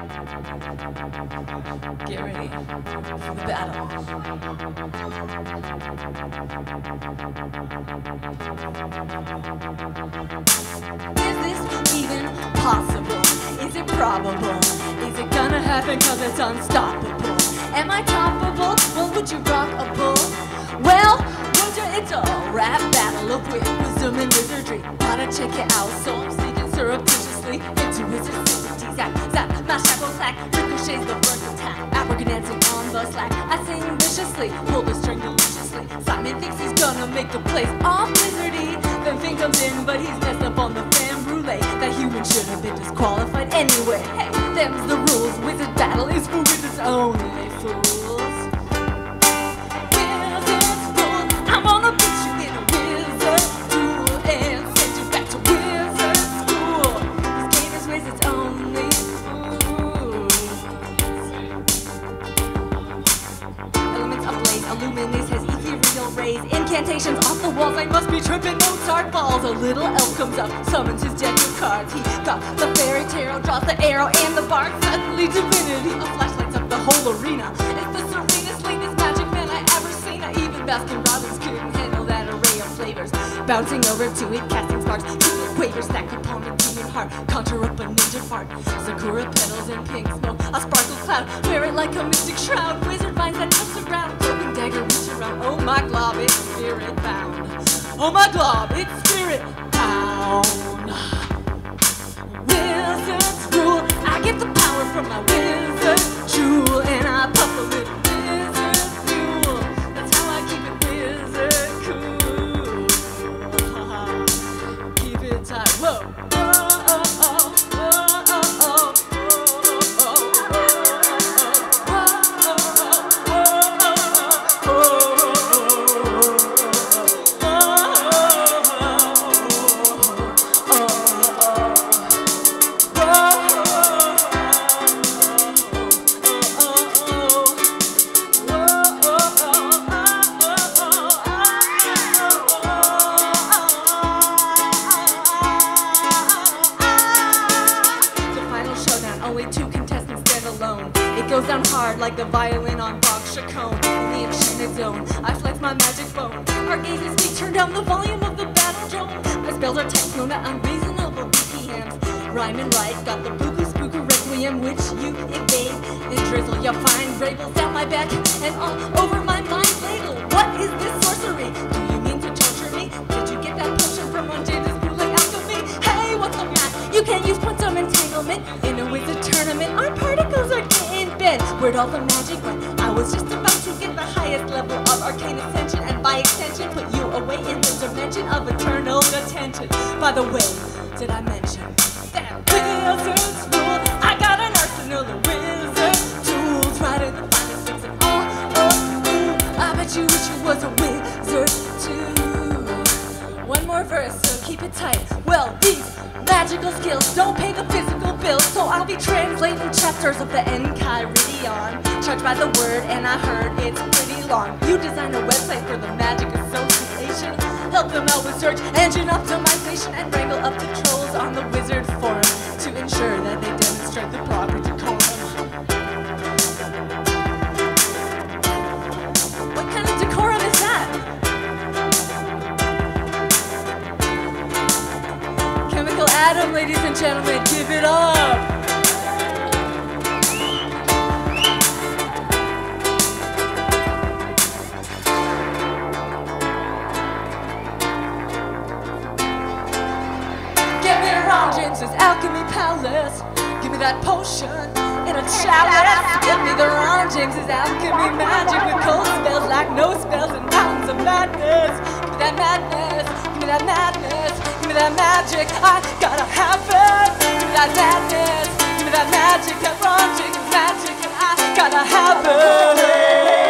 Get ready for the battle. Is this even possible? Is it probable? Is it gonna happen cause it's unstoppable? Am I toppable? Well, would you rock a bull? Well, it's a rap battle of wit, wisdom and wizardry. Gotta check it out, so I'm sneaking surreptitiously into wizard city. Zap, zap, my shackle slack, ricochets the first attack. African dancing on the slack, I sing viciously, pull the string deliciously. Simon thinks he's gonna make the place all wizardy. Then Finn comes in, but he's messed up on the fan brulee. That human should have been disqualified anyway. Hey, them's the rules, wizard battle is for wizards only, fools. Illuminates his ethereal rays. Incantations off the walls, I must be tripping Mozart balls. A little elf comes up, summons his deck of cards. He got the fairy tarot, draws the arrow and the bard. Suddenly divinity, a flash lights up the whole arena. It's the serenest, latest magic man I ever seen. Even Baskin Robbins couldn't handle that array of flavors. Bouncing over to it, casting sparks, cupid quavers, stack upon a demon heart, conjure up a ninja fart. Sakura petals and pink smoke, a sparkle cloud, wear it like a mystic shroud. Wizard vines that touch the ground, broken dagger reach around. Oh my glob, it's spirit bound. Oh my glob, it's spirit bound. Wizard's rule, I get the power from my wizard jewel, and I puff a little wizard fuel. That's how I keep it wizard cool. Keep it tight, whoa. Only two contestants stand alone. It goes down hard like the violin on Bach Chacon. In the enchanted zone, I flex my magic bone. Our gazes speak, turn down the volume of the battle drone. My spells are techno, not unreasonable BPMs. Rhyme and right, got the buku spooku requiem, which you evade. Then drizzle your fine ravels down my back and all over my mind ladle. What is this sorcery? Do you mean to torture me? Did you get that potion from one Jada's bootleg alchemy? Hey, what's the math? You can't use quantum entanglement in a wizard tournament. Our particles are getting bent. Where'd all the magic went? I was just about to get the highest level of arcane ascension, and by extension put you away in the dimension of eternal attention. By the way, did I mention that wizard's rule? I got an arsenal of wizard tools, right in the finest things and all. I bet you wish you was a wizard too. One more verse, so keep it tight. Well, these magical skills don't pay the physical bills, so I'll be translating chapters of the Enchiridion. Charged by the word, and I heard it's pretty long. You designed a website for the Magic Association. Help them out with search engine optimization and wrangle up the trolls on the wizard forum to ensure that they demonstrate the proper decorum. What kind of decorum is that? Chemical Adam, ladies and gentlemen, give it up! Get me around James's Alchemy Palace. Give me that potion in a chalice. Give me the Ron James's Alchemy magic with cold spells like no spells and mountains of madness. Give me that madness, give me that madness. Give me that magic, I gotta have it. Give me that madness, give me that magic, that Ron Jenkins magic, and I gotta have it.